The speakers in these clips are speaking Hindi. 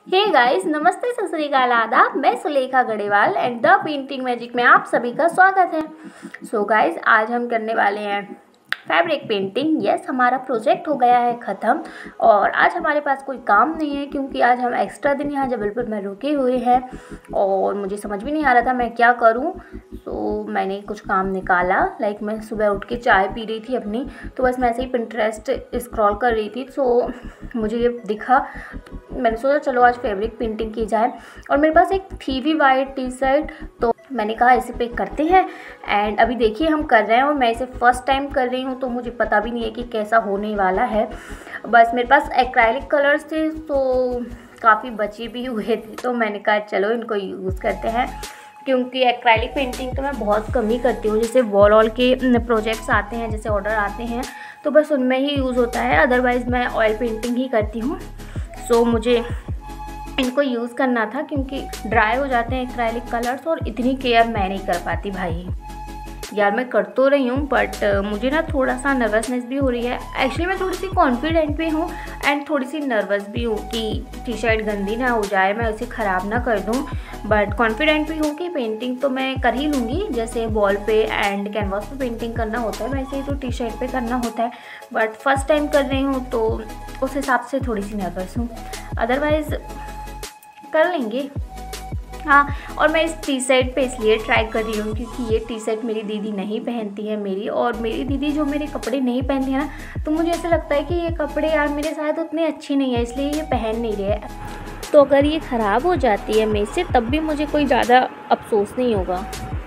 हे गाइस, नमस्ते, सत श्री अकाल, आदाब। मैं Sulekha Gadhewal and the painting magic में आप सभी का स्वागत है। सो गाइस, आज हम करने वाले हैं फैब्रिक पेंटिंग। यस, हमारा प्रोजेक्ट हो गया है ख़त्म और आज हमारे पास कोई काम नहीं है क्योंकि आज हम एक्स्ट्रा दिन यहाँ जबलपुर में रुके हुए हैं और मुझे समझ भी नहीं आ रहा था मैं क्या करूँ। सो मैंने कुछ काम निकाला। लाइक मैं सुबह उठ के चाय पी रही थी अपनी, तो बस मैं ऐसे ही पिंटरेस्ट स्क्रॉल कर रही थी। सो मुझे ये दिखा, मैंने सोचा चलो आज फैब्रिक पेंटिंग की जाए। और मेरे पास एक थी भी वाइट टी शर्ट, तो मैंने कहा इसे पे करते हैं। एंड अभी देखिए हम कर रहे हैं और मैं इसे फर्स्ट टाइम कर रही हूँ, तो मुझे पता भी नहीं है कि कैसा होने वाला है। बस मेरे पास एक्राइलिक कलर्स थे तो काफ़ी बचे भी हुए थे, तो मैंने कहा चलो इनको यूज़ करते हैं। क्योंकि एक्राइलिक पेंटिंग तो मैं बहुत कम ही करती हूँ, जैसे वॉल के प्रोजेक्ट्स आते हैं, जैसे ऑर्डर आते हैं तो बस उनमें ही यूज़ होता है, अदरवाइज़ मैं ऑयल पेंटिंग ही करती हूँ। सो मुझे इनको यूज़ करना था क्योंकि ड्राई हो जाते हैं एक्राइलिक कलर्स और इतनी केयर मैं नहीं कर पाती भाई। यार मैं कर तो रही हूँ बट मुझे ना थोड़ा सा नर्वसनेस भी हो रही है। एक्चुअली मैं थोड़ी सी कॉन्फिडेंट भी हूँ एंड थोड़ी सी नर्वस भी हूँ कि टी शर्ट गंदी ना हो जाए, मैं उसे ख़राब ना कर दूँ। बट कॉन्फिडेंट भी हूँ कि पेंटिंग तो मैं कर ही लूँगी, जैसे वॉल पे एंड कैनवास पे पेंटिंग करना होता है वैसे ही तो टी शर्ट पे करना होता है। बट फर्स्ट टाइम कर रही हूँ तो उस हिसाब से थोड़ी सी नर्वस हूँ, अदरवाइज़ कर लेंगे। हाँ, और मैं इस टी शर्ट पे इसलिए ट्राई कर रही हूँ क्योंकि ये टी शर्ट मेरी दीदी नहीं पहनती है और मेरी दीदी जो मेरे कपड़े नहीं पहनती है ना, तो मुझे ऐसा लगता है कि ये कपड़े यार मेरे साथ उतने अच्छे नहीं है, इसलिए ये पहन नहीं रहे। तो अगर ये ख़राब हो जाती है मेरे से तब भी मुझे कोई ज़्यादा अफसोस नहीं होगा।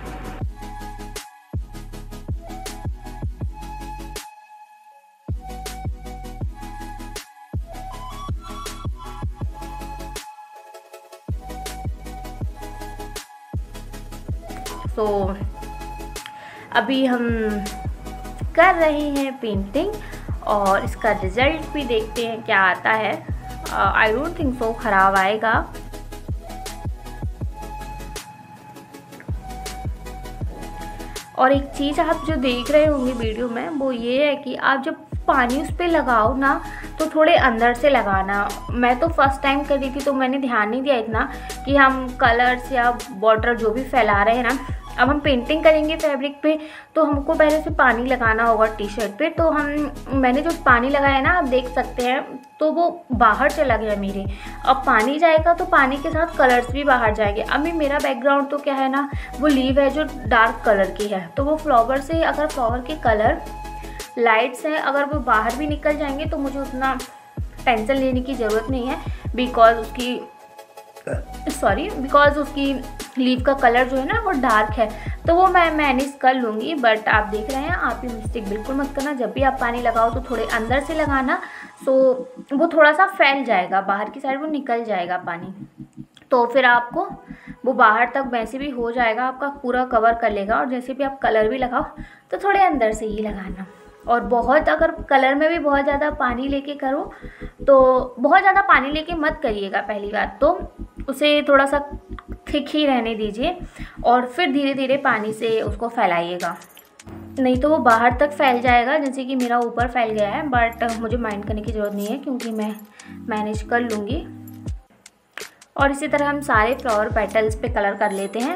तो अभी हम कर रहे हैं पेंटिंग और इसका रिज़ल्ट भी देखते हैं क्या आता है। आई डोंट थिंक सो ख़राब आएगा। और एक चीज़ आप जो देख रहे होंगे वीडियो में वो ये है कि आप जब पानी उस पर लगाओ ना तो थोड़े अंदर से लगाना। मैं तो फर्स्ट टाइम कर रही थी तो मैंने ध्यान नहीं दिया इतना कि हम कलर्स या वाटर जो भी फैला रहे हैं ना, अब हम पेंटिंग करेंगे फैब्रिक पे तो हमको पहले से पानी लगाना होगा टी शर्ट पे। तो मैंने जो पानी लगाया ना आप देख सकते हैं, तो वो बाहर चला गया मेरे। अब पानी जाएगा तो पानी के साथ कलर्स भी बाहर जाएंगे। अभी मेरा बैकग्राउंड तो क्या है ना, वो लीव है जो डार्क कलर की है, तो वो फ्लावर से अगर फ्लावर के कलर लाइट्स हैं अगर वो बाहर भी निकल जाएंगे तो मुझे उतना टेंशन लेने की ज़रूरत नहीं है, बिकॉज उसकी लीव का कलर जो है ना वो डार्क है, तो वो मैं मैनेज कर लूँगी। बट आप देख रहे हैं, आप ये मिस्टेक बिल्कुल मत करना, जब भी आप पानी लगाओ तो थोड़े अंदर से लगाना, सो वो थोड़ा सा फैल जाएगा, बाहर की साइड वो निकल जाएगा पानी, तो फिर आपको वो बाहर तक वैसे भी हो जाएगा, आपका पूरा कवर कर लेगा। और जैसे भी आप कलर भी लगाओ तो थोड़े अंदर से ही लगाना। और बहुत अगर कलर में भी बहुत ज़्यादा पानी लेके करो तो बहुत ज़्यादा पानी लेके मत करिएगा, पहली बात तो उसे थोड़ा सा थिक ही रहने दीजिए और फिर धीरे धीरे पानी से उसको फैलाइएगा, नहीं तो वो बाहर तक फैल जाएगा, जैसे कि मेरा ऊपर फैल गया है। बट मुझे माइंड करने की ज़रूरत नहीं है क्योंकि मैं मैनेज कर लूँगी। और इसी तरह हम सारे फ्लावर पेटल्स पे कलर कर लेते हैं।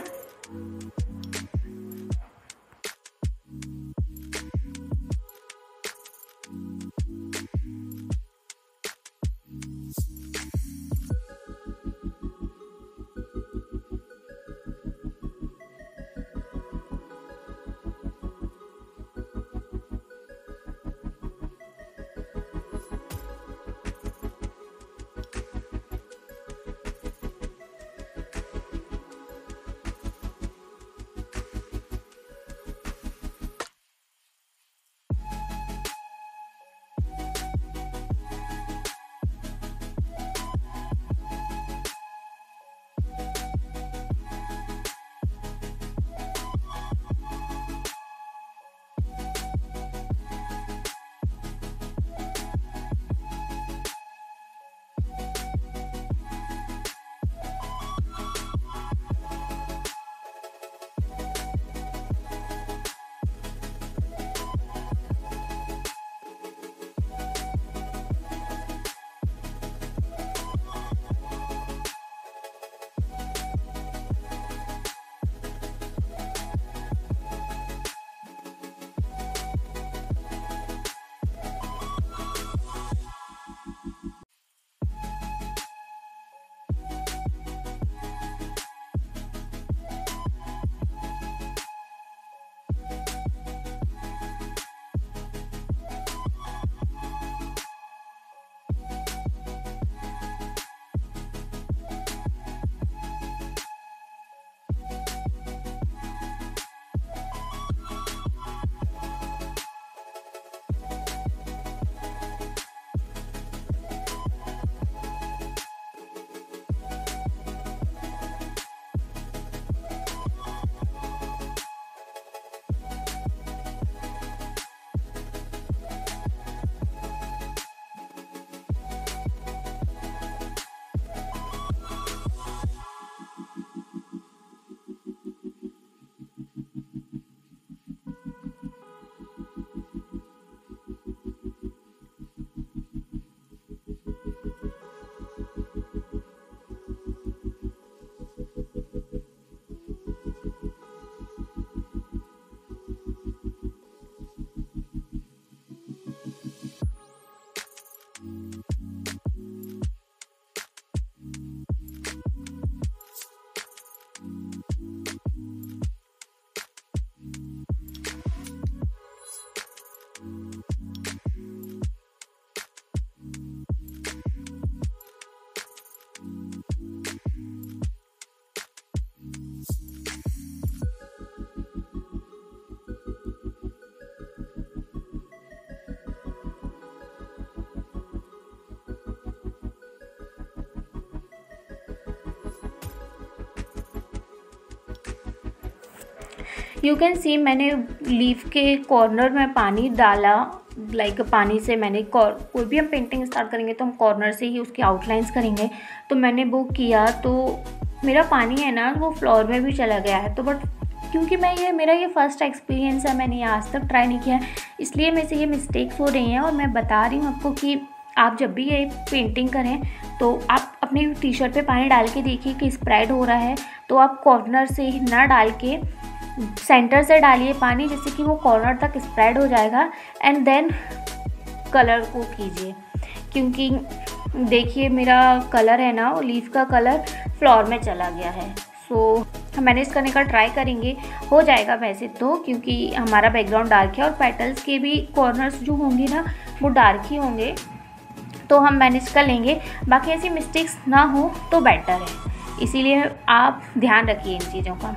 यू कैन सी मैंने लीफ के कॉर्नर में पानी डाला, लाइक पानी से मैंने कोई भी हम पेंटिंग स्टार्ट करेंगे तो हम कॉर्नर से ही उसकी आउटलाइंस करेंगे। तो मैंने वो किया तो मेरा पानी है ना वो फ्लोर में भी चला गया है। तो बट क्योंकि मेरा ये फर्स्ट एक्सपीरियंस है, मैंने ये आज तक ट्राई नहीं किया है, इसलिए मेरे से ये मिस्टेक्स हो रही हैं। और मैं बता रही हूँ आपको कि आप जब भी ये पेंटिंग करें तो आप अपने टी शर्ट पे पानी डाल के देखिए कि स्प्रेड हो रहा है। तो आप कॉर्नर से ही ना डाल के सेंटर से डालिए पानी, जिससे कि वो कॉर्नर तक स्प्रेड हो जाएगा। एंड देन कलर को कीजिए, क्योंकि देखिए मेरा कलर है ना वो लीफ का कलर फ्लोर में चला गया है। सो हम मैनेज करने का ट्राई करेंगे, हो जाएगा वैसे तो, क्योंकि हमारा बैकग्राउंड डार्क है और पेटल्स के भी कॉर्नर्स जो होंगे ना वो डार्क ही होंगे, तो हम मैनेज कर लेंगे। बाकी ऐसी मिस्टेक्स ना हो तो बेटर है, इसीलिए आप ध्यान रखिए इन चीज़ों का।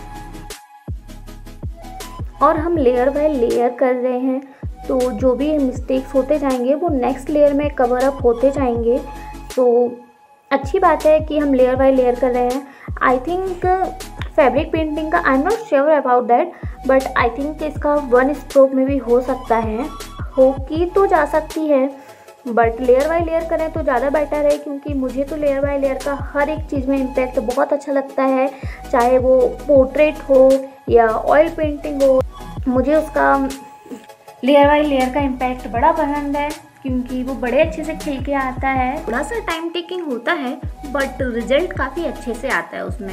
और हम लेयर बाय लेयर कर रहे हैं, तो जो भी मिस्टेक्स होते जाएंगे वो नेक्स्ट लेयर में कवर अप होते जाएंगे। तो अच्छी बात है कि हम लेयर बाय लेयर कर रहे हैं। आई थिंक फैब्रिक पेंटिंग का I am not sure about that, but I think इसका वन स्ट्रोक में भी हो सकता है, हो की तो जा सकती है, बट लेयर बाय लेयर करें तो ज़्यादा बेटर है। क्योंकि मुझे तो लेयर बाय लेयर का हर एक चीज़ में इम्पैक्ट बहुत अच्छा लगता है, चाहे वो पोर्ट्रेट हो या ऑयल पेंटिंग हो, मुझे उसका लेयर बाय लेयर का इम्पैक्ट बड़ा पसंद है, क्योंकि वो बड़े अच्छे से खिल के आता है। थोड़ा सा टाइम टेकिंग होता है बट रिजल्ट काफ़ी अच्छे से आता है उसमें।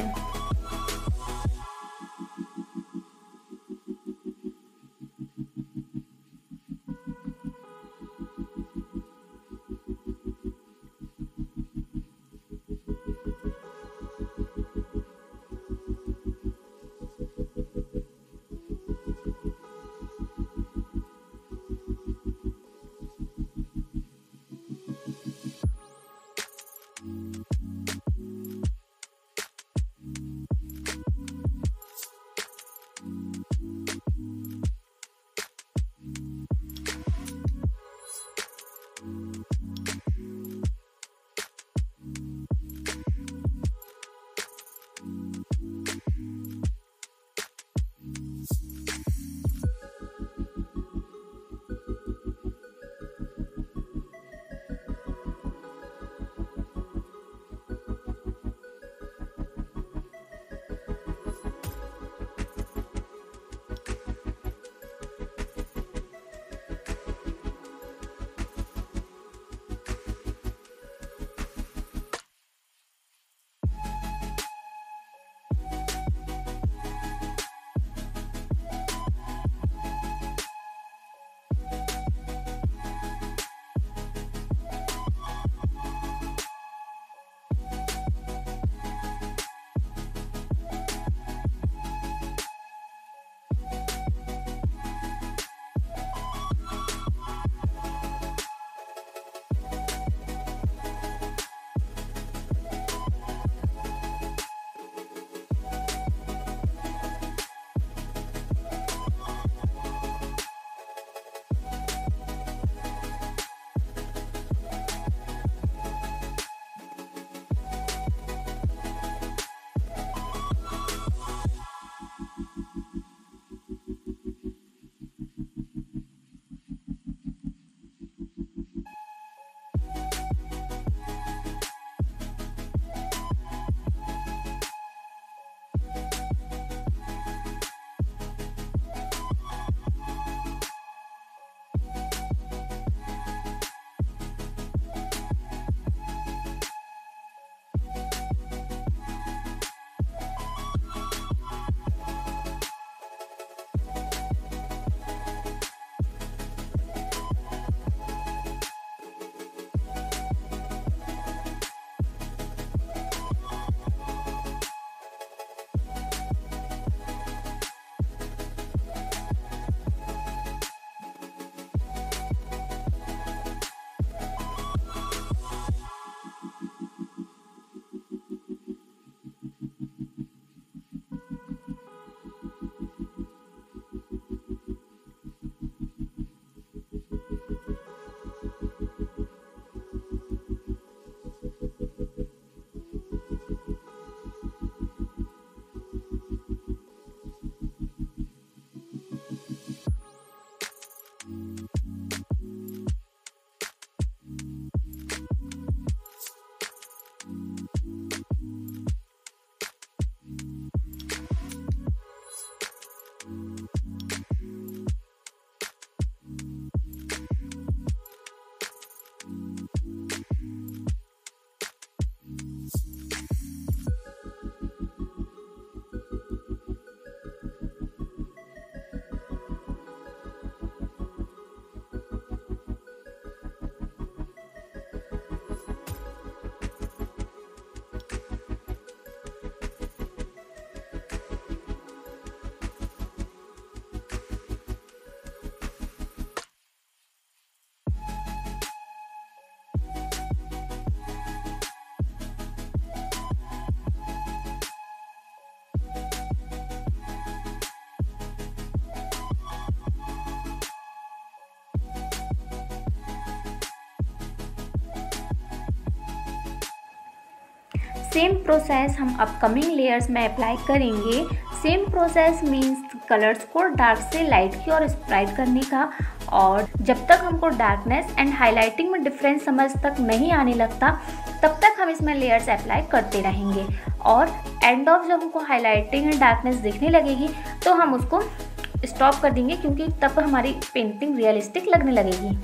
सेम प्रोसेस हम अपकमिंग लेयर्स में अप्लाई करेंगे। सेम प्रोसेस मीन्स कलर्स को डार्क से लाइट की ओर स्प्रेड करने का, और जब तक हमको डार्कनेस एंड हाईलाइटिंग में डिफरेंस समझ तक नहीं आने लगता तब तक हम इसमें लेयर्स अप्लाई करते रहेंगे। और एंड ऑफ जब हमको हाईलाइटिंग एंड डार्कनेस दिखने लगेगी तो हम उसको स्टॉप कर देंगे, क्योंकि तब हमारी पेंटिंग रियलिस्टिक लगने लगेगी।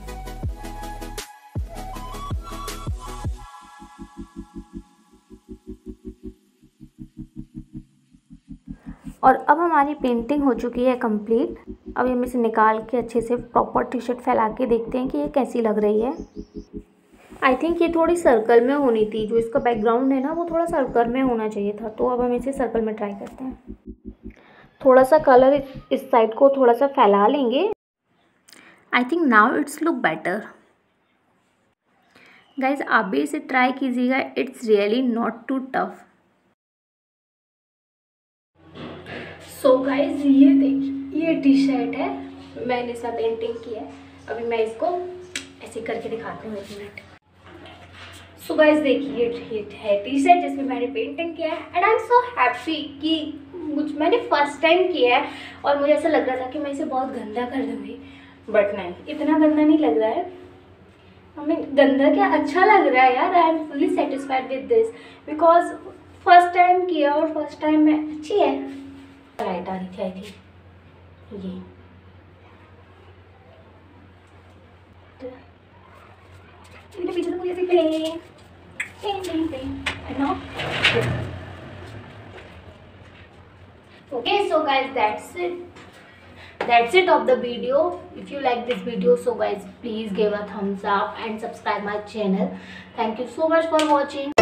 और अब हमारी पेंटिंग हो चुकी है कंप्लीट। अब हम इसे निकाल के अच्छे से प्रॉपर टी शर्ट फैला के देखते हैं कि ये कैसी लग रही है। आई थिंक ये थोड़ी सर्कल में होनी थी, जो इसका बैकग्राउंड है ना वो थोड़ा सर्कल में होना चाहिए था। तो अब हम इसे सर्कल में ट्राई करते हैं। थोड़ा सा कलर इस साइड को थोड़ा सा फैला लेंगे। I think now it's look better. Guys आप भी इसे ट्राई कीजिएगा, it's really not too tough. So guys ये देखिए, ये टी शर्ट है, मैंने इसका पेंटिंग किया है। अभी मैं इसको ऐसे करके दिखाती हूँ, 1 मिनट। सो गाइज देखिए, ये है टी शर्ट जिसमें मैंने पेंटिंग किया है and I am so happy कि मैंने फर्स्ट टाइम किया है। और मुझे ऐसा लग रहा था कि मैं इसे बहुत गंदा कर दूँगी, बट नहीं, इतना गंदा नहीं लग रहा है। हमें गंदा क्या, अच्छा लग रहा है यार। I am fully satisfied with this because first time किया और फर्स्ट टाइम में अच्छी है। लाइट आ रही थी आई थिंक ये। मेरे पीछे तो मुझे दिख रही है। Okay, so guys, that's it of the video. If you like this video, so guys please give a thumbs up and subscribe my channel. Thank you so much for watching.